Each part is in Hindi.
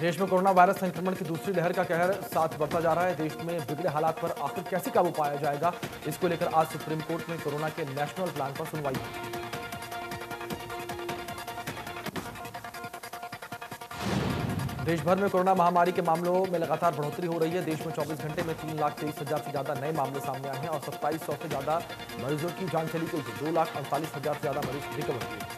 देश में कोरोना वायरस संक्रमण की दूसरी लहर का कहर साथ बढ़ता जा रहा है। देश में बिगड़े हालात पर आखिर कैसे काबू पाया जाएगा, इसको लेकर आज सुप्रीम कोर्ट में कोरोना के नेशनल प्लान पर सुनवाई हुई। देश भर में कोरोना महामारी के मामलों में लगातार बढ़ोतरी हो रही है। देश में 24 घंटे में 3,23,000 से ज्यादा नए मामले सामने आए हैं और 2700 से ज्यादा मरीजों की जान चली गई है। 2,48,000 से ज्यादा मरीज रिकवर हुए।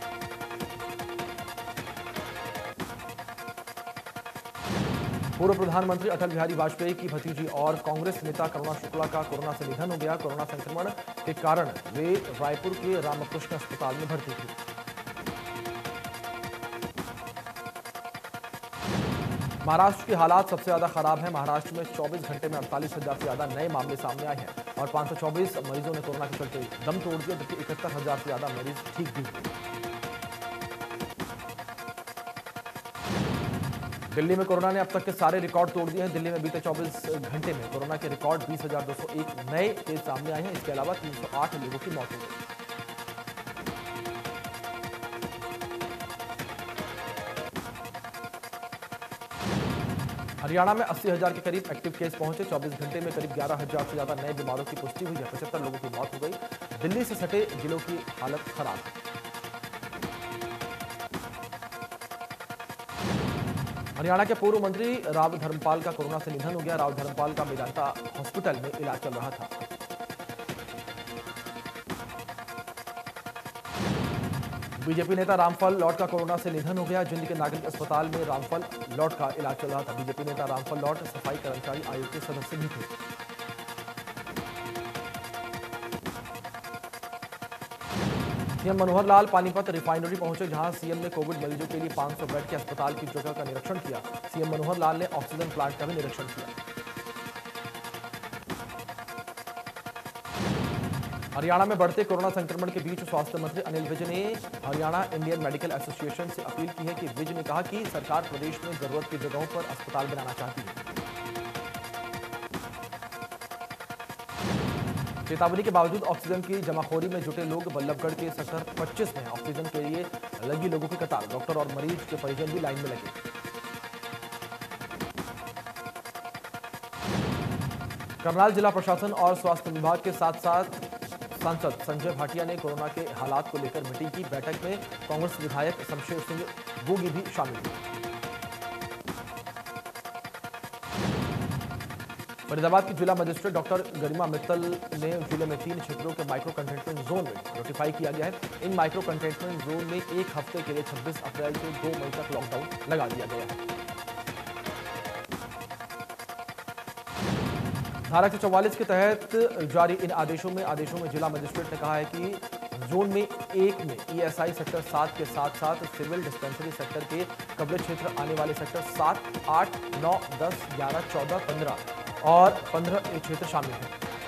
पूर्व प्रधानमंत्री अटल बिहारी वाजपेयी की भतीजी और कांग्रेस नेता करुणा शुक्ला का कोरोना से निधन हो गया। कोरोना संक्रमण के कारण वे रायपुर के रामकृष्ण अस्पताल में भर्ती थी। महाराष्ट्र के हालात सबसे ज्यादा खराब हैं। महाराष्ट्र में 24 घंटे में 48,000 से ज्यादा नए मामले सामने आए हैं और 524 मरीजों ने कोरोना के चलते दम तोड़ दिया, जबकि 71,000 से ज्यादा मरीज ठीक भी हुए। दिल्ली में कोरोना ने अब तक के सारे रिकॉर्ड तोड़ दिए हैं। दिल्ली में बीते 24 घंटे में कोरोना के रिकॉर्ड 20,201 नए केस सामने आए हैं। इसके अलावा 308 लोगों की मौत हो गई। हरियाणा में 80,000 के करीब एक्टिव केस पहुंचे। 24 घंटे में करीब 11,000 से ज्यादा नए बीमारों की पुष्टि हुई है। 75 लोगों की मौत हो गई। दिल्ली से सटे जिलों की हालत खराब है। हरियाणा के पूर्व मंत्री राव धर्मपाल का कोरोना से निधन हो गया। राव धर्मपाल का मेदांता हॉस्पिटल में इलाज चल रहा था। बीजेपी नेता रामफल लॉट का कोरोना से निधन हो गया। जिंद के नागरिक अस्पताल में रामफल लॉट का इलाज चल रहा था। बीजेपी नेता रामफल लॉट सफाई कर्मचारी आयोग के सदस्य भी थे। सीएम मनोहर लाल पानीपत रिफाइनरी पहुंचे, जहां सीएम ने कोविड मरीजों के लिए 500 बेड के अस्पताल की जगह का निरीक्षण किया। सीएम मनोहर लाल ने ऑक्सीजन प्लांट का भी निरीक्षण किया। हरियाणा में बढ़ते कोरोना संक्रमण के बीच स्वास्थ्य मंत्री अनिल विज ने हरियाणा इंडियन मेडिकल एसोसिएशन से अपील की है कि विज ने कहा कि सरकार प्रदेश में जरूरत की जगहों पर अस्पताल बनाना चाहती है। चेतावनी के बावजूद ऑक्सीजन की जमाखोरी में जुटे लोग। बल्लभगढ़ के सेक्टर 25 में ऑक्सीजन के लिए लगी लोगों की कतार। डॉक्टर और मरीज के परिजन भी लाइन में लगे। करनाल जिला प्रशासन और स्वास्थ्य विभाग के साथ साथ सांसद संजय भाटिया ने कोरोना के हालात को लेकर मीटिंग की। बैठक में कांग्रेस विधायक शमशेर सिंह गोगी भी शामिल हुए। फरीदाबाद की जिला मजिस्ट्रेट डॉक्टर गरिमा मित्तल ने जिले में 3 क्षेत्रों के माइक्रो कंटेनमेंट जोन में नोटिफाई किया गया है। इन माइक्रो कंटेनमेंट जोन में एक हफ्ते के लिए 26 अप्रैल से 2 मई तक लॉकडाउन लगा दिया गया है। धारा 144 के तहत जारी इन आदेशों में जिला मजिस्ट्रेट ने कहा है कि जोन में 1 में ईएसआई सेक्टर 7 के साथ साथ सिविल डिस्पेंसरी सेक्टर के कवरेज क्षेत्र आने वाले सेक्टर 7, 8, 9, 10, 11, 14, 15 और 15 क्षेत्र शामिल हैं।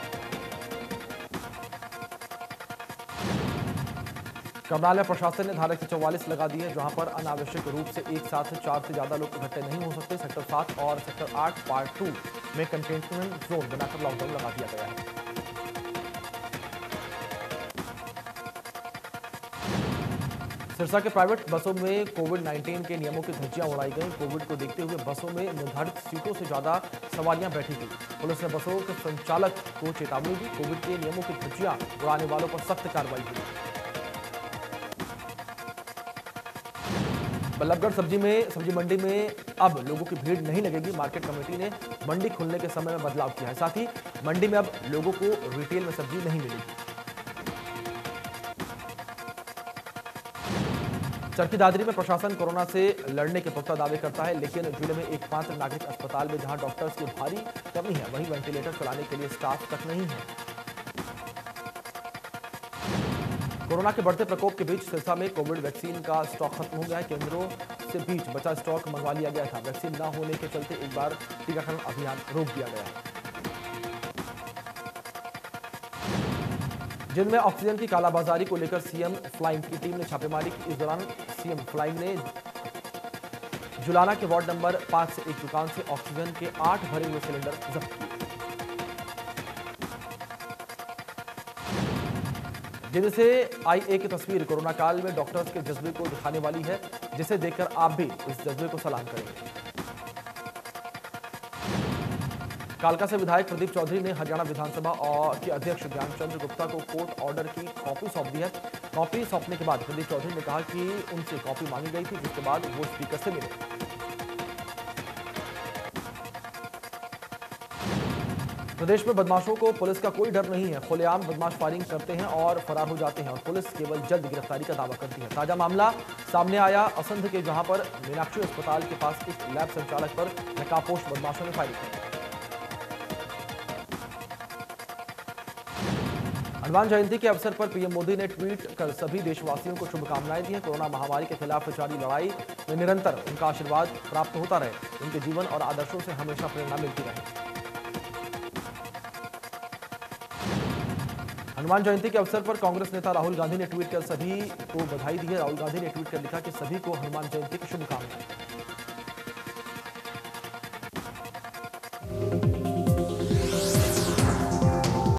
करनाल में प्रशासन ने धारा 144 लगा दी है, जहां पर अनावश्यक रूप से एक साथ 4 से ज्यादा लोग इकट्ठे नहीं हो सकते। सेक्टर 7 और सेक्टर 8 पार्ट 2 में कंटेनमेंट जोन बनाकर लॉकडाउन लगा दिया गया है। सिरसा के प्राइवेट बसों में कोविड-19 के नियमों की धज्जियां उड़ाई गई। कोविड को देखते हुए बसों में निर्धारित सीटों से ज्यादा सवारियां बैठी थी। पुलिस ने बसों के संचालक को चेतावनी दी। कोविड के नियमों की धज्जियां उड़ाने वालों पर सख्त कार्रवाई हुई। बल्लभगढ़ सब्जी मंडी में अब लोगों की भीड़ नहीं लगेगी। मार्केट कमेटी ने मंडी खुलने के समय में बदलाव किया है। साथ ही मंडी में अब लोगों को रिटेल में सब्जी नहीं मिलेगी। चरखी दादरी में प्रशासन कोरोना से लड़ने के पुख्ता दावे करता है, लेकिन जिले में एकमात्र नागरिक अस्पताल में जहां डॉक्टर्स की भारी कमी है, वहीं वेंटिलेटर चलाने के लिए स्टाफ तक नहीं है। कोरोना के बढ़ते प्रकोप के बीच सिरसा में कोविड वैक्सीन का स्टॉक खत्म हो गया है। केंद्रों से बीच बचा स्टॉक मंगवा लिया गया था। वैक्सीन न होने के चलते एक बार टीकाकरण अभियान रोक दिया गया है। जिनमें ऑक्सीजन की कालाबाजारी को लेकर सीएम फ्लाइंग की टीम ने छापेमारी की। इस दौरान सीएम फ्लाइंग ने जुलाना के वार्ड नंबर 5 से एक दुकान से ऑक्सीजन के 8 भरे हुए सिलेंडर जब्त किए। जिनसे आई एक तस्वीर कोरोना काल में डॉक्टर्स के जज्बे को दिखाने वाली है, जिसे देखकर आप भी इस जज्बे को सलाम करेंगे। कालका से विधायक प्रदीप चौधरी ने हरियाणा विधानसभा और के अध्यक्ष ज्ञानचंद्र गुप्ता को कोर्ट ऑर्डर की कॉपी सौंप दी है। कॉपी सौंपने के बाद प्रदीप चौधरी ने कहा कि उनसे कॉपी मांगी गई थी, जिसके बाद वो स्पीकर से मिले। प्रदेश में बदमाशों को पुलिस का कोई डर नहीं है। खुलेआम बदमाश फायरिंग करते हैं और फरार हो जाते हैं और पुलिस केवल जल्द गिरफ्तारी का दावा करती है। ताजा मामला सामने आया असंध के, जहां पर मीनाक्षी अस्पताल के पास एक लैब संचालक पर नकाबपोश बदमाशों ने फायरिंग की। हनुमान जयंती के अवसर पर पीएम मोदी ने ट्वीट कर सभी देशवासियों को शुभकामनाएं दी हैं। कोरोना महामारी के खिलाफ जारी लड़ाई में निरंतर उनका आशीर्वाद प्राप्त होता रहे। उनके जीवन और आदर्शों से हमेशा प्रेरणा मिलती रहे। हनुमान जयंती के अवसर पर कांग्रेस नेता राहुल गांधी ने ट्वीट कर सभी को बधाई दी है। राहुल गांधी ने ट्वीट कर लिखा कि सभी को हनुमान जयंती की शुभकामनाएं।